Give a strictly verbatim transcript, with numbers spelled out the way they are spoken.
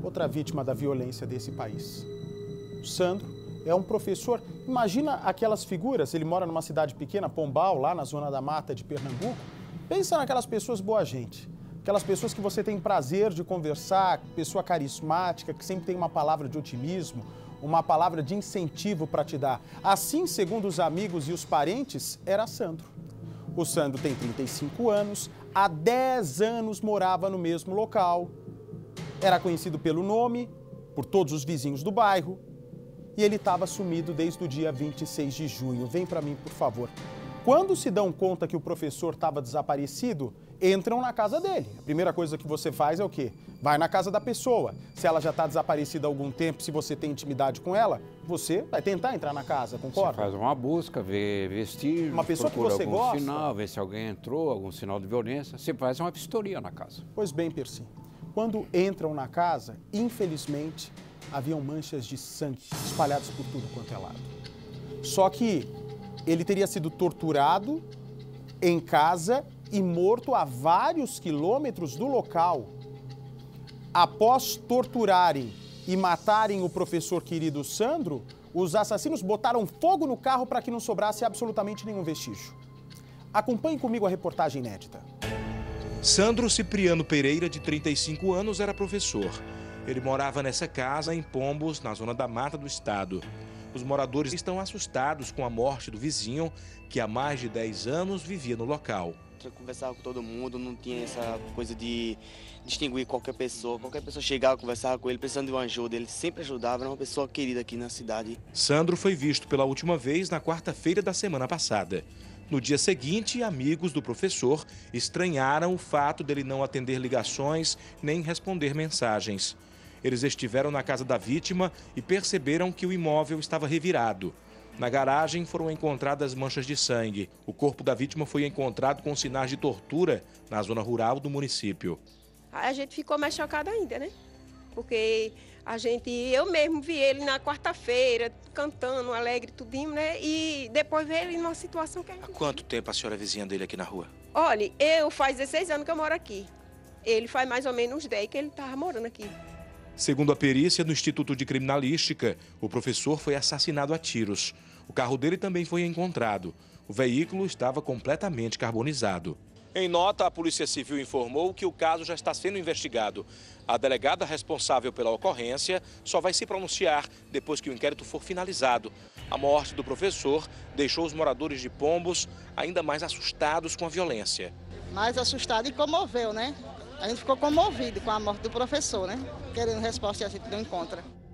outra vítima da violência desse país. O Sandro é um professor, imagina aquelas figuras, ele mora numa cidade pequena, Pombal, lá na zona da mata de Pernambuco. Pensa naquelas pessoas boa gente, aquelas pessoas que você tem prazer de conversar, pessoa carismática, que sempre tem uma palavra de otimismo, uma palavra de incentivo para te dar. Assim, segundo os amigos e os parentes, era Sandro. O Sandro tem trinta e cinco anos, há dez anos morava no mesmo local, era conhecido pelo nome, por todos os vizinhos do bairro, e ele estava sumido desde o dia vinte e seis de junho. Vem para mim, por favor. Quando se dão conta que o professor estava desaparecido, entram na casa dele. A primeira coisa que você faz é o quê? Vai na casa da pessoa. Se ela já está desaparecida há algum tempo, se você tem intimidade com ela, você vai tentar entrar na casa, concorda? Você faz uma busca, vê vestígios, uma pessoa que você algum gosta, sinal, vê se alguém entrou, algum sinal de violência. Você faz uma vistoria na casa. Pois bem, Percy. Quando entram na casa, infelizmente, haviam manchas de sangue espalhadas por tudo quanto é lado. Só que ele teria sido torturado em casa e morto a vários quilômetros do local. Após torturarem e matarem o professor querido Sandro, os assassinos botaram fogo no carro para que não sobrasse absolutamente nenhum vestígio. Acompanhe comigo a reportagem inédita. Sandro Cipriano Pereira, de trinta e cinco anos, era professor. Ele morava nessa casa em Pombos, na zona da mata do estado. Os moradores estão assustados com a morte do vizinho, que há mais de dez anos vivia no local. Eu conversava com todo mundo, não tinha essa coisa de distinguir qualquer pessoa. Qualquer pessoa chegava, conversava com ele, precisando de uma ajuda. Ele sempre ajudava, era uma pessoa querida aqui na cidade. Sandro foi visto pela última vez na quarta-feira da semana passada. No dia seguinte, amigos do professor estranharam o fato dele não atender ligações nem responder mensagens. Eles estiveram na casa da vítima e perceberam que o imóvel estava revirado. Na garagem foram encontradas manchas de sangue. O corpo da vítima foi encontrado com sinais de tortura na zona rural do município. A gente ficou mais chocada ainda, né? Porque a gente, eu mesmo vi ele na quarta-feira, cantando, alegre, tudinho, né? E depois ver ele numa situação que a gente... Há quanto tempo a senhora é vizinha dele aqui na rua? Olha, eu faz dezesseis anos que eu moro aqui. Ele faz mais ou menos uns dez que ele estava morando aqui. Segundo a perícia no Instituto de Criminalística, o professor foi assassinado a tiros. O carro dele também foi encontrado. O veículo estava completamente carbonizado. Em nota, a Polícia Civil informou que o caso já está sendo investigado. A delegada responsável pela ocorrência só vai se pronunciar depois que o inquérito for finalizado. A morte do professor deixou os moradores de Pombos ainda mais assustados com a violência. Mais assustado e comoveu, né? A gente ficou comovido com a morte do professor, né? Querendo resposta e a gente não encontra.